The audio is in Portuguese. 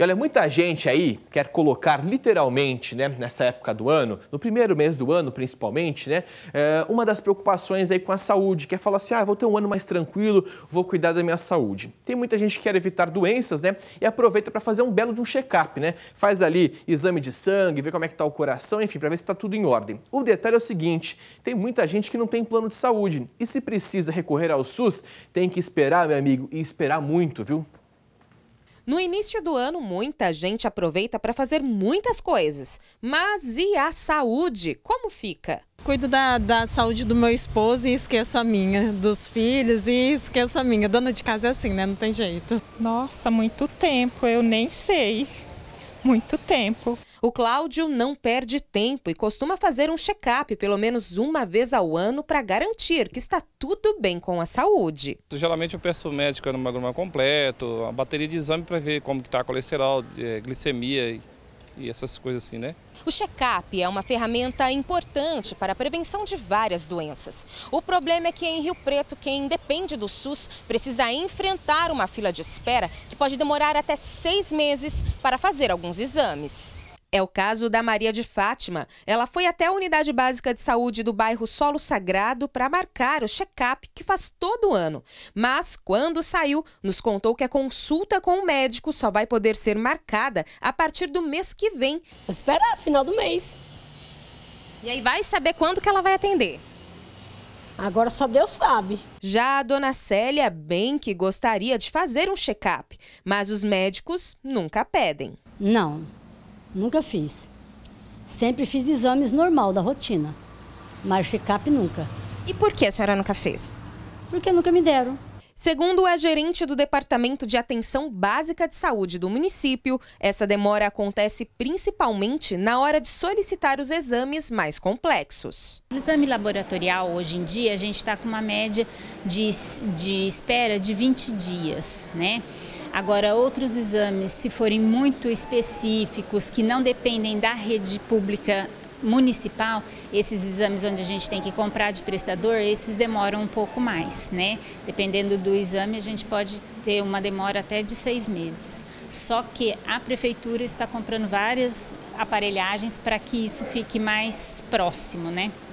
E olha, muita gente aí quer colocar literalmente, né, nessa época do ano, no primeiro mês do ano principalmente, né, uma das preocupações aí com a saúde, quer falar assim, vou ter um ano mais tranquilo, vou cuidar da minha saúde. Tem muita gente que quer evitar doenças, né, e aproveita para fazer um belo de um check-up, né, faz ali exame de sangue, vê como é que está o coração, enfim, para ver se está tudo em ordem. O detalhe é o seguinte, tem muita gente que não tem plano de saúde e se precisa recorrer ao SUS, tem que esperar, meu amigo, e esperar muito, viu? No início do ano, muita gente aproveita para fazer muitas coisas. Mas e a saúde? Como fica? Cuido da saúde do meu esposo e esqueço a minha, dos filhos e esqueço a minha. Dona de casa é assim, né? Não tem jeito. Nossa, muito tempo, eu nem sei. Muito tempo. O Cláudio não perde tempo e costuma fazer um check-up pelo menos uma vez ao ano para garantir que está tudo bem com a saúde. Geralmente eu peço ao médico no hemograma completo, uma bateria de exame para ver como está colesterol, glicemia e essas coisas assim, né? O check-up é uma ferramenta importante para a prevenção de várias doenças. O problema é que em Rio Preto, quem depende do SUS precisa enfrentar uma fila de espera que pode demorar até 6 meses para fazer alguns exames. É o caso da Maria de Fátima. Ela foi até a Unidade Básica de Saúde do bairro Solo Sagrado para marcar o check-up que faz todo ano. Mas, quando saiu, nos contou que a consulta com o médico só vai poder ser marcada a partir do mês que vem. Esperar, final do mês. E aí vai saber quando que ela vai atender. Agora só Deus sabe. Já a dona Célia bem que gostaria de fazer um check-up, mas os médicos nunca pedem. Não. Nunca fiz. Sempre fiz exames normal da rotina, mas check-up nunca. E por que a senhora nunca fez? Porque nunca me deram. Segundo a gerente do Departamento de Atenção Básica de Saúde do município, essa demora acontece principalmente na hora de solicitar os exames mais complexos. O exame laboratorial, hoje em dia, a gente está com uma média de espera de 20 dias, né? Agora, outros exames, se forem muito específicos, que não dependem da rede pública municipal, esses exames onde a gente tem que comprar de prestador, esses demoram um pouco mais, né? Dependendo do exame, a gente pode ter uma demora até de 6 meses. Só que a prefeitura está comprando várias aparelhagens para que isso fique mais próximo, né?